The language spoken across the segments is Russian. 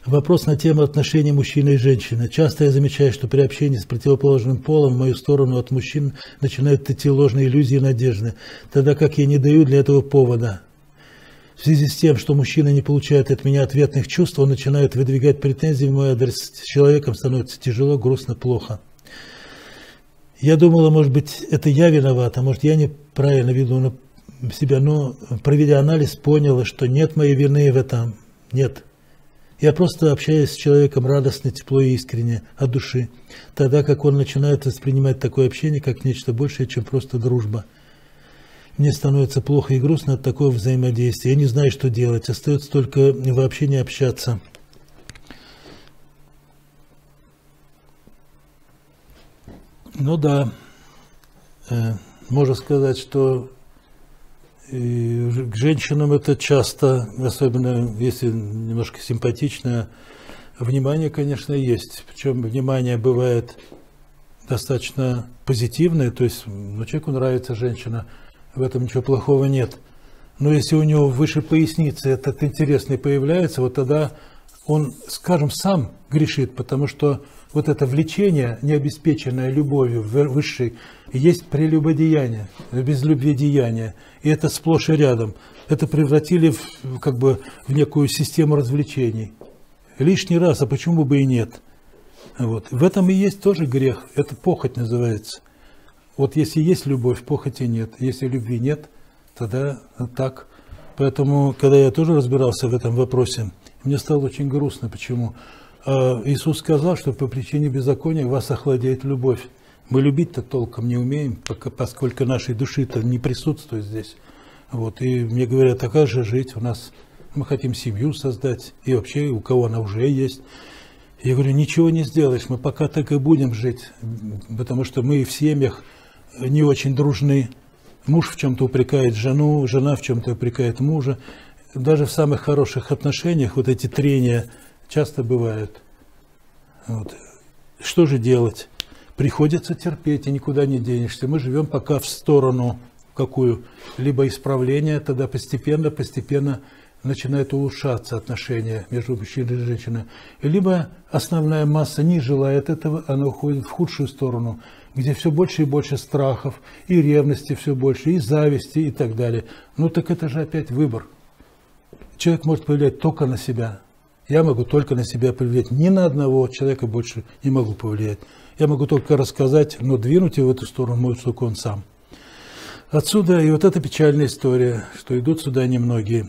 Вопрос на тему отношений мужчины и женщины. Часто я замечаю, что при общении с противоположным полом в мою сторону от мужчин начинают идти ложные иллюзии и надежды, тогда как я не даю для этого повода. В связи с тем, что мужчина не получает от меня ответных чувств, он начинает выдвигать претензии в мой адрес. С человеком становится тяжело, грустно, плохо. Я думала, может быть, это я виновата, может, я неправильно веду себя, но, проведя анализ, поняла, что нет моей вины в этом. Нет. Я просто общаюсь с человеком радостно, тепло и искренне, от души, тогда как он начинает воспринимать такое общение как нечто большее, чем просто дружба. Мне становится плохо и грустно от такого взаимодействия. Я не знаю, что делать, остается только вообще не общаться. Ну да, можно сказать, что к женщинам это часто, особенно если немножко симпатичное, внимание, конечно, есть. Причем внимание бывает достаточно позитивное, то есть человеку нравится женщина, в этом ничего плохого нет. Но если у него выше поясницы этот интересный появляется, вот тогда он, скажем, сам грешит, потому что вот это влечение, необеспеченное любовью высшей, есть прелюбодеяние, безлюбведеяние. И это сплошь и рядом. Это превратили в некую систему развлечений. Лишний раз, а почему бы и нет? Вот. В этом и есть тоже грех. Это похоть называется. Вот если есть любовь, похоти нет. Если любви нет, тогда так. Поэтому, когда я тоже разбирался в этом вопросе, мне стало очень грустно. Почему? Иисус сказал, что по причине беззакония вас охладеет любовь. Мы любить-то толком не умеем, поскольку нашей души-то не присутствует здесь. Вот. И мне говорят, а как же жить? У нас мы хотим семью создать, и вообще у кого она уже есть. Я говорю, ничего не сделаешь, мы пока так и будем жить, потому что мы в семьях не очень дружны. Муж в чем-то упрекает жену, жена в чем-то упрекает мужа. Даже в самых хороших отношениях вот эти трения часто бывают. Вот. Что же делать? Приходится терпеть, и никуда не денешься. Мы живем пока в сторону какую? Либо исправления, тогда постепенно начинают улучшаться отношения между мужчиной и женщиной. Либо основная масса не желает этого, она уходит в худшую сторону, где все больше и больше страхов, и ревности все больше, и зависти, и так далее. Ну так это же опять выбор. Человек может повлиять только на себя. Я могу только на себя повлиять. Ни на одного человека больше не могу повлиять. Я могу только рассказать, но двинуть его в эту сторону может только он сам. Отсюда и вот эта печальная история, что идут сюда немногие.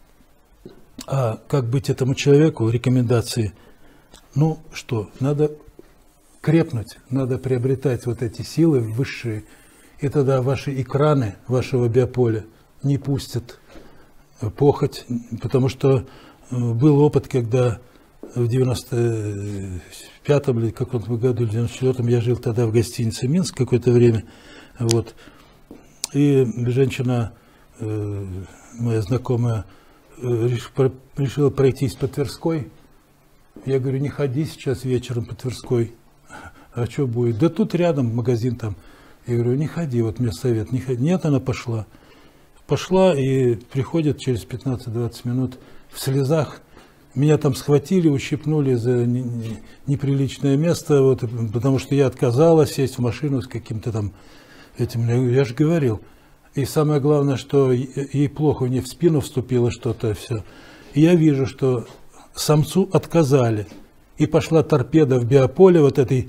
А как быть этому человеку? Рекомендации. Ну что, надо крепнуть, надо приобретать вот эти силы высшие. И тогда ваши экраны вашего биополя не пустят похоть. Потому что был опыт, когда в 95-м или каком-то году, в 94-м я жил тогда в гостинице «Минск» какое-то время. Вот. И женщина, моя знакомая, решила пройтись по Тверской. Я говорю, не ходи сейчас вечером по Тверской. А что будет? Да тут рядом магазин там. Я говорю, не ходи, вот мне совет, не ходи. Нет, она пошла. Пошла и приходит через 15-20 минут в слезах. Меня там схватили, ущипнули за неприличное место, вот, потому что я отказалась сесть в машину с каким-то там этим. Я же говорил. И самое главное, что ей плохо, у нее в спину вступило что-то, все. И я вижу, что самцу отказали. И пошла торпеда в биополе, вот этой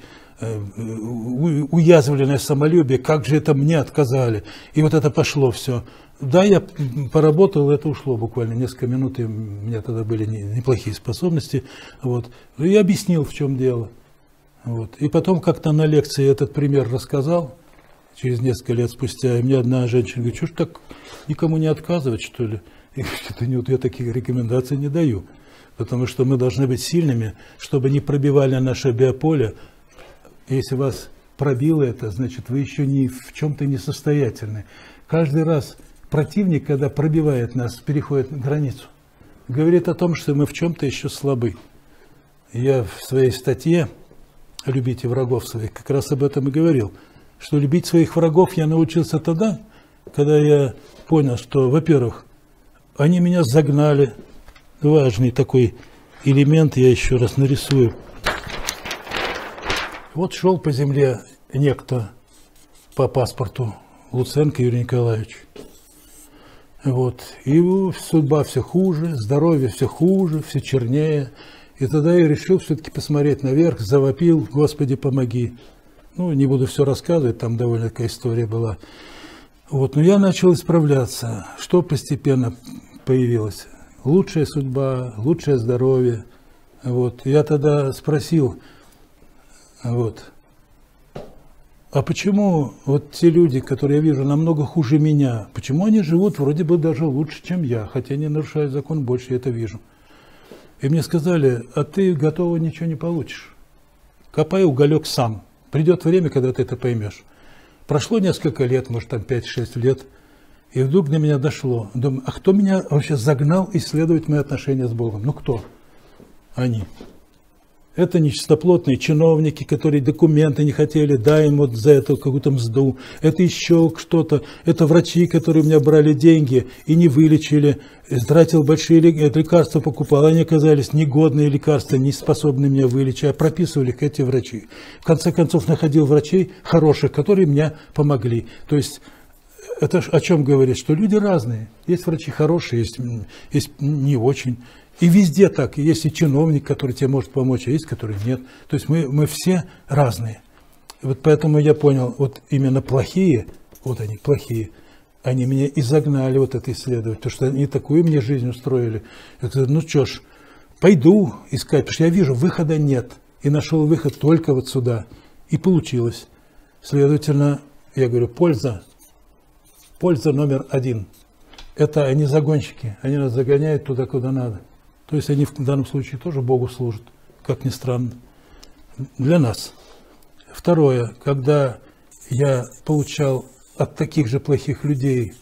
уязвленное самолюбие, как же это мне отказали. И вот это пошло все. Да, я поработал, это ушло буквально несколько минут, и у меня тогда были неплохие способности. Вот. И я объяснил, в чем дело. Вот. И потом как-то на лекции этот пример рассказал, через несколько лет спустя, и мне одна женщина говорит, что ж так никому не отказывать, что ли? Я говорю, я таких рекомендаций не даю, потому что мы должны быть сильными, чтобы не пробивали наше биополе. Если вас пробило это, значит, вы еще ни в чем-то не состоятельны. Каждый раз противник, когда пробивает нас, переходит границу, говорит о том, что мы в чем-то еще слабы. Я в своей статье «Любите врагов своих» как раз об этом и говорил, что любить своих врагов я научился тогда, когда я понял, что, во-первых, они меня загнали, важный такой элемент я еще раз нарисую. Вот шел по земле некто по паспорту, Луценко Юрий Николаевич. Вот. И его судьба все хуже, здоровье все хуже, все чернее. И тогда я решил все-таки посмотреть наверх, завопил: Господи, помоги. Ну, не буду все рассказывать, там довольно такая история была. Вот. Но я начал исправляться. Что постепенно появилось? Лучшая судьба, лучшее здоровье. Вот. Я тогда спросил, вот, а почему вот те люди, которые я вижу намного хуже меня, почему они живут вроде бы даже лучше, чем я, хотя не нарушают закон больше, я это вижу. И мне сказали: а ты готово ничего не получишь. Копай уголек сам. Придет время, когда ты это поймешь. Прошло несколько лет, может там 5-6 лет, и вдруг до меня дошло. Думаю, а кто меня вообще загнал исследовать мои отношения с Богом? Ну кто? Они. Это нечистоплотные чиновники, которые документы не хотели, дай им вот за это какую-то мзду. Это еще что-то. Это врачи, которые у меня брали деньги и не вылечили. Тратил большие лекарства, покупал. Они оказались негодные лекарства, не способны меня вылечить. А прописывали их эти врачи. В конце концов, находил врачей хороших, которые мне помогли. То есть это о чем говорит? Что люди разные. Есть врачи хорошие, есть не очень. И везде так. Есть и чиновник, который тебе может помочь, а есть, который нет. То есть мы все разные. И вот поэтому я понял, вот именно плохие, вот они, плохие, они меня и загнали вот это исследовать, потому что они такую мне жизнь устроили. Я говорю, ну что ж, пойду искать, потому что я вижу, выхода нет. И нашел выход только вот сюда. И получилось. Следовательно, я говорю, польза номер один. Это они загонщики, они нас загоняют туда, куда надо. То есть они в данном случае тоже Богу служат, как ни странно, для нас. Второе, когда я получал от таких же плохих людей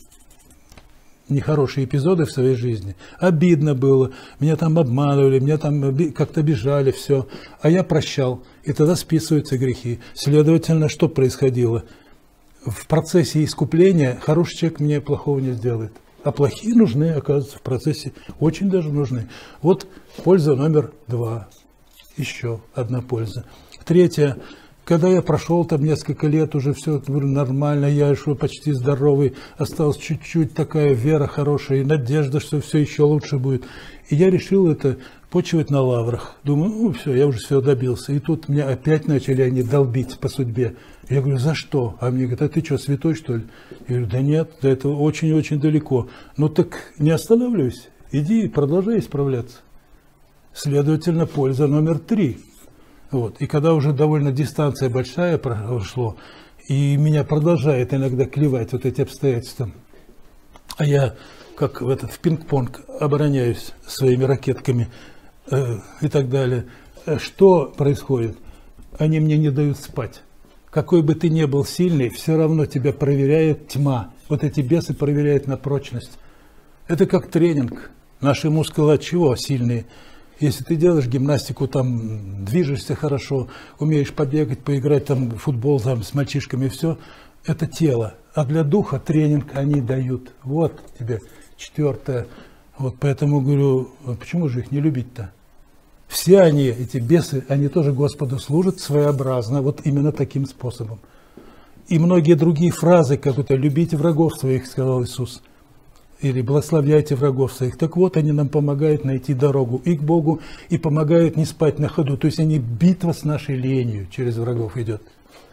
нехорошие эпизоды в своей жизни, обидно было, меня там обманывали, меня там как-то обижали, все, а я прощал, и тогда списываются грехи. Следовательно, что происходило? В процессе искупления хороший человек мне плохого не сделает. А плохие нужны, оказывается, в процессе, очень даже нужны. Вот польза номер 2. Еще одна польза. Третья. Когда я прошел там несколько лет, уже все нормально, я еще почти здоровый, осталась чуть-чуть такая вера хорошая и надежда, что все еще лучше будет. И я решил это почивать на лаврах. Думаю, ну все, я уже все добился. И тут меня опять начали они долбить по судьбе. Я говорю, за что? А мне говорят, а ты что, святой, что ли? Я говорю, да нет, до этого очень-очень далеко. Ну так не останавливайся, иди и продолжай исправляться. Следовательно, польза номер 3. Вот. И когда уже довольно дистанция большая прошло, и меня продолжает иногда клевать вот эти обстоятельства, а я, как в пинг-понг, обороняюсь своими ракетками и так далее, что происходит? Они мне не дают спать. Какой бы ты ни был сильный, все равно тебя проверяет тьма. Вот эти бесы проверяют на прочность. Это как тренинг. Наши мускулы от чего сильные? Если ты делаешь гимнастику, там, движешься хорошо, умеешь побегать, поиграть там, в футбол там, с мальчишками, все, это тело. А для духа тренинг они дают. Вот тебе 4. Вот поэтому говорю, почему же их не любить-то? Все они, эти бесы, они тоже Господу служат своеобразно, вот именно таким способом. И многие другие фразы, как это «любите врагов своих», сказал Иисус, или «благословляйте врагов своих». Так вот, они нам помогают найти дорогу и к Богу, и помогают не спать на ходу. То есть они битва с нашей ленью через врагов идет.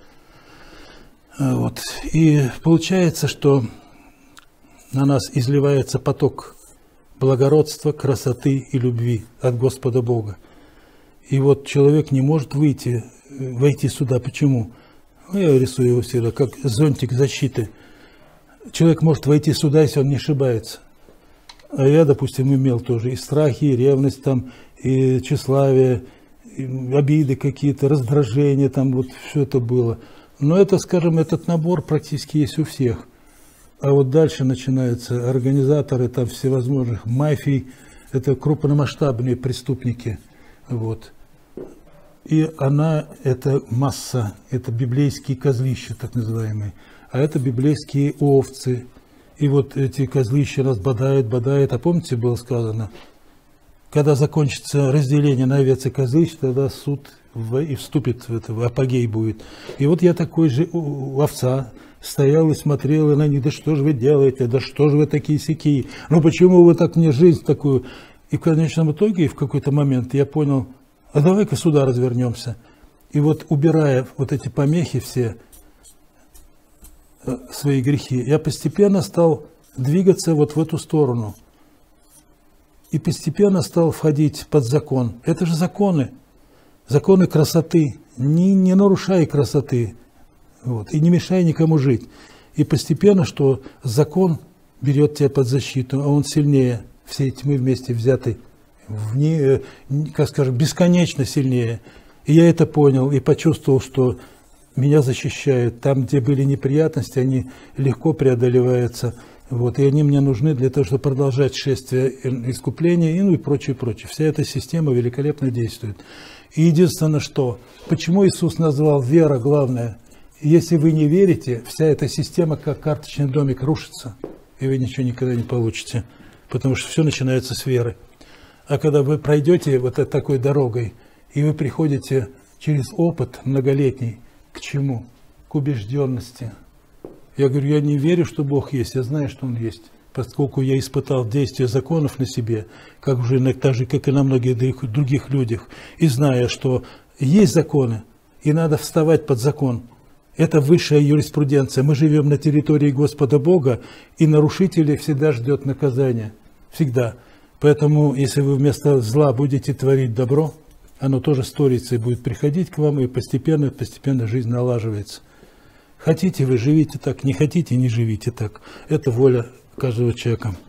Вот. И получается, что на нас изливается поток благородства, красоты и любви от Господа Бога. И вот человек не может войти сюда. Почему? Ну, я рисую его всегда как зонтик защиты. Человек может войти сюда, если он не ошибается. А я, допустим, имел тоже и страхи, и ревность, там, и тщеславие, и обиды какие-то, раздражения, там вот все это было. Но это, скажем, этот набор практически есть у всех. А вот дальше начинаются организаторы там всевозможных мафий, это крупномасштабные преступники. Вот. И это масса, это библейские козлища, так называемые, а это библейские овцы. И вот эти козлища нас бодают. А помните, было сказано, когда закончится разделение на овец и козы, тогда суд и вступит в это, в апогей будет. И вот я такой же у овца стоял и смотрел на них, да что же вы делаете, да что же вы такие сякие, ну почему вы так мне жизнь такую. И в конечном итоге, в какой-то момент я понял, а давай-ка сюда развернемся. И вот убирая вот эти помехи все, свои грехи, я постепенно стал двигаться вот в эту сторону. И постепенно стал входить под закон. Это же законы. Законы красоты. Не нарушай красоты. Вот, и не мешай никому жить. И постепенно, что закон берет тебя под защиту, а он сильнее всей тьмы вместе взятой. Как скажем, бесконечно сильнее. И я это понял и почувствовал, что меня защищают. Там, где были неприятности, они легко преодолеваются. Вот, и они мне нужны для того, чтобы продолжать шествие искупления и, ну, и прочее, прочее. Вся эта система великолепно действует. И единственное, что, почему Иисус назвал вера главное? Если вы не верите, вся эта система, как карточный домик, рушится, и вы ничего никогда не получите, потому что все начинается с веры. А когда вы пройдете вот такой дорогой, и вы приходите через опыт многолетний, к чему? К убежденности. Я говорю, я не верю, что Бог есть, я знаю, что Он есть. Поскольку я испытал действие законов на себе, как уже так же, как и на многих других людях, и зная, что есть законы, и надо вставать под закон. Это высшая юриспруденция. Мы живем на территории Господа Бога, и нарушителей всегда ждет наказание. Всегда. Поэтому, если вы вместо зла будете творить добро, оно тоже сторится и будет приходить к вам, и постепенно жизнь налаживается. Хотите вы, живите так, не хотите, не живите так. Это воля каждого человека.